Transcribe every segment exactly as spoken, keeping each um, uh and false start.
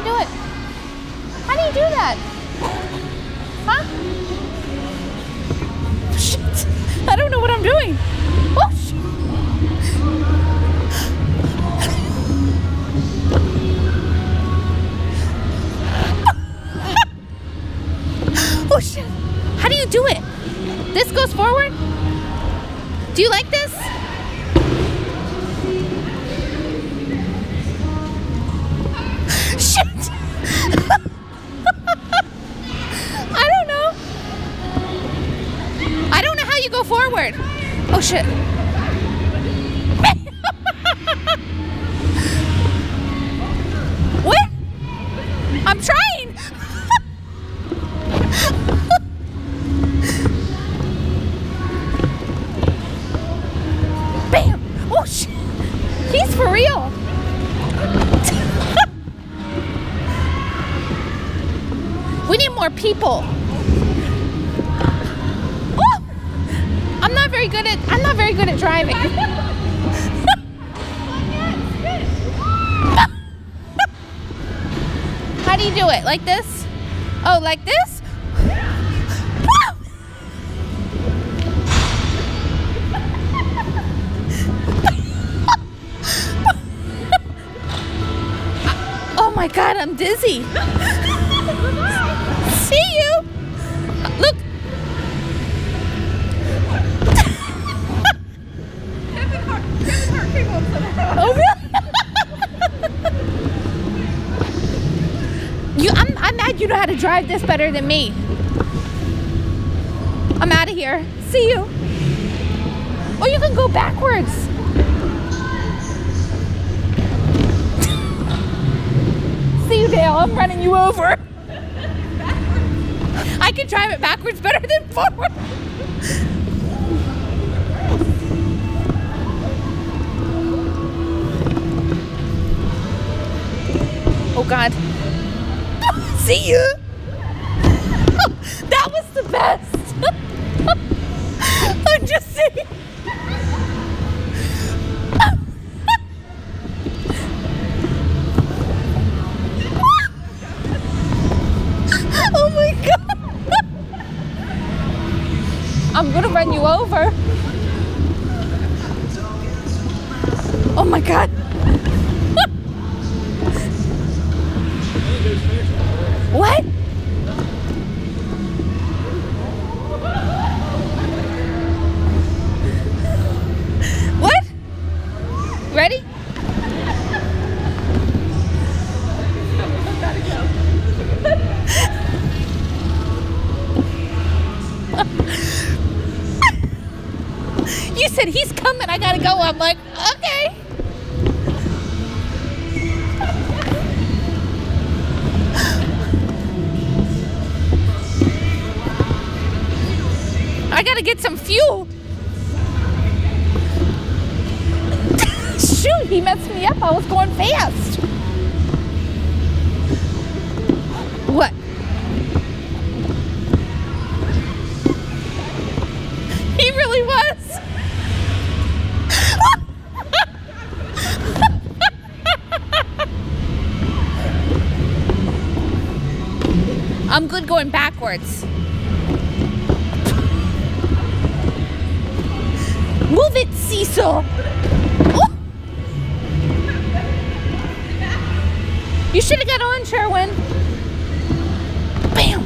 you do it? How do you do that? Huh? Shit. I don't know what I'm doing. Oh, shit. Oh, shit. How do you do it? This goes forward? Do you like this? Shit! I don't know. I don't know how you go forward. Oh shit. What? I'm trying. Bam! Oh shit! He's for real. We need more people. Oh! I'm not very good at I'm not very good at driving. How do you do it? Like this? Oh, like this? Oh my god, I'm dizzy. See you. Look. Oh really? You, I'm, I'm mad you know how to drive this better than me. I'm out of here. See you. Oh, you can go backwards. See you, Dale. I'm running you over. I can drive it backwards better than forward. Oh God. See you. That was the best. I'm just saying. Oh my God. I'm gonna run you over. Oh my God. What? What? Ready? You said he's coming, I gotta go. I'm like, okay. I gotta get some fuel. Shoot, he messed me up. I was going fast. What? He really was. I'm good going backwards. Move it, Cecil. Oh. You should have got on, Sherwin. Bam.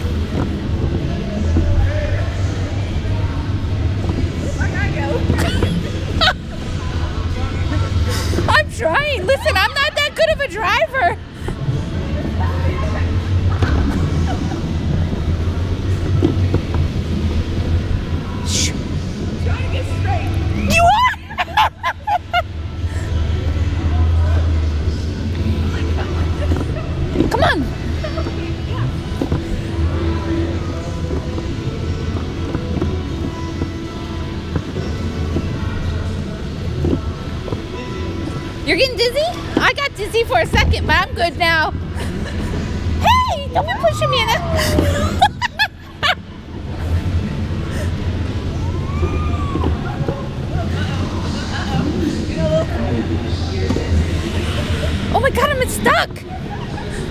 I'm trying. Listen, I'm not that good of a driver. You are! Come on! You're getting dizzy? I got dizzy for a second, but I'm good now. Hey! Don't be pushing me in it! Oh my God, I'm stuck.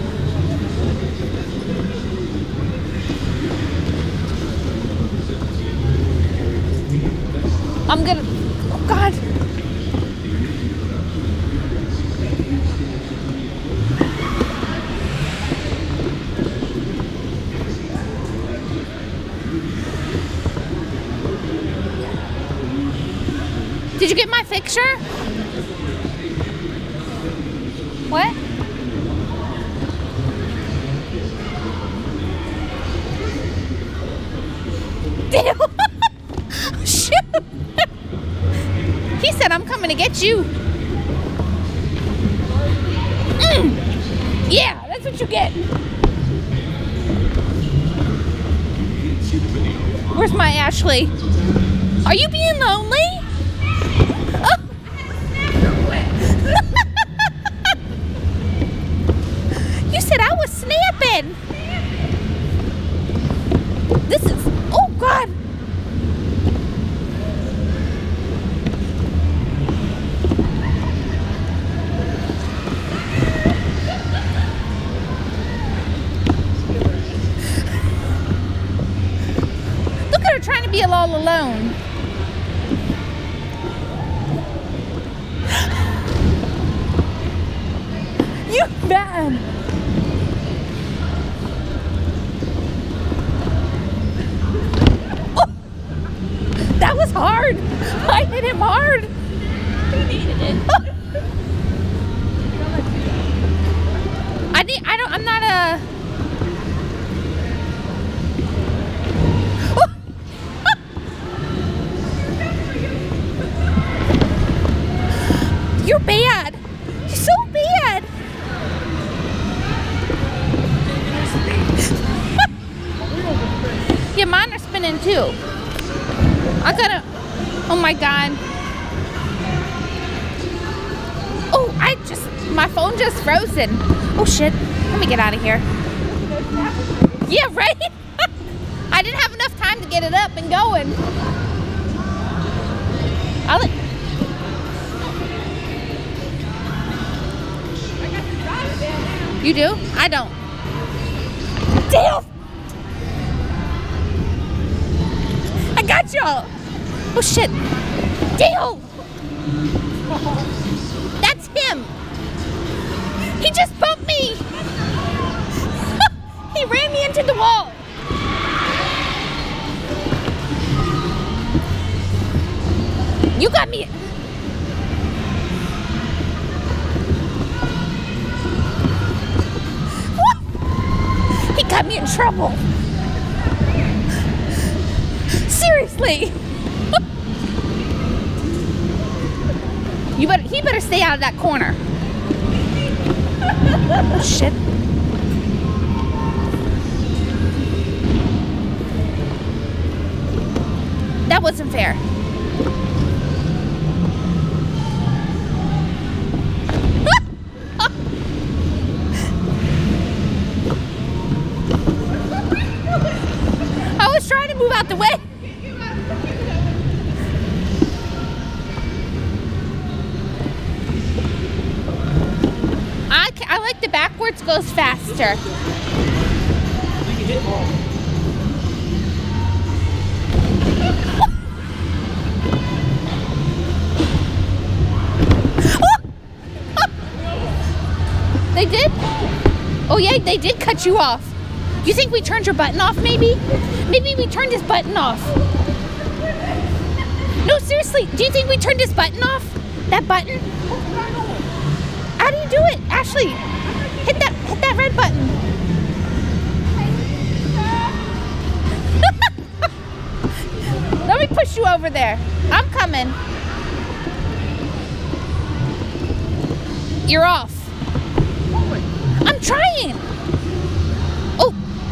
I'm gonna, oh God. Did you get my picture? What? Damn. Shoot. He said, I'm coming to get you. Mm. Yeah, that's what you get. Where's my Ashley? Are you being lonely? Oh. You said I was snapping. This is, oh God. Look at her trying to be all alone. You bad. Oh, that was hard. I hit him hard. He needed it. I need. I don't. I'm not a. Oh. You're bad. You're so bad. Yeah, mine are spinning too. I gotta, oh my God. Oh, I just, my phone just frozen. Oh shit, let me get out of here. Yeah, right? I didn't have enough time to get it up and going. I'll let, you do? I don't. Damn! I got y'all! Oh shit! Damn! That's him! He just bumped me! He ran me into the wall! You got me! He got me in trouble. Seriously. You better, he better stay out of that corner. Oh, shit. That wasn't fair. I was trying to move out the way. I, I like the backwards goes faster. They did? Oh yeah, they did cut you off. You think we turned your button off maybe? Maybe we turned his button off. No, seriously, do you think we turned his button off? That button? How do you do it? Ashley, hit that, hit that red button. Let me push you over there. I'm coming. You're off. I'm trying. Oh.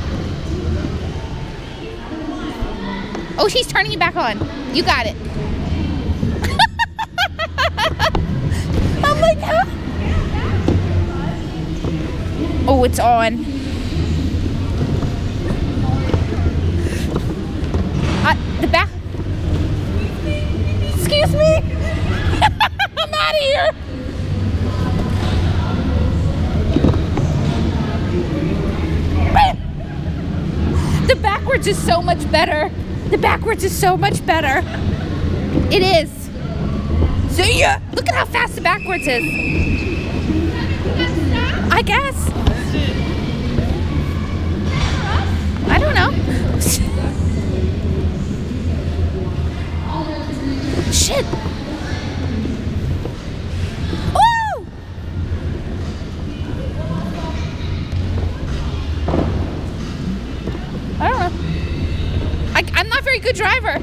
Oh, she's turning you back on. You got it. I'm like, huh? Oh, it's on. Uh, the back. Excuse me. I'm out of here. The backwards is so much better. The backwards is so much better. It is. See ya. Look at how fast the backwards is. I guess. I don't know. Shit. Woo! I don't know. I, I'm not a very good driver.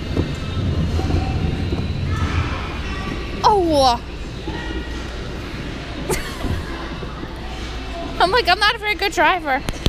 Oh. I'm like, I'm not a very good driver.